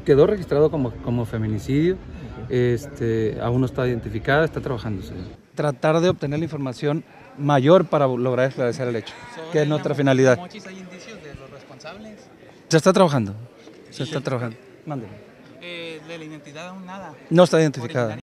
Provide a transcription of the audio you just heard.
quedó registrado como feminicidio, aún no está identificada, está trabajándose. Tratar de obtener la información mayor para lograr esclarecer el hecho, que es nuestra finalidad. ¿Hay indicios de los responsables? Se está trabajando, se está trabajando. Mándeme. De la identidad aún nada. No está identificada.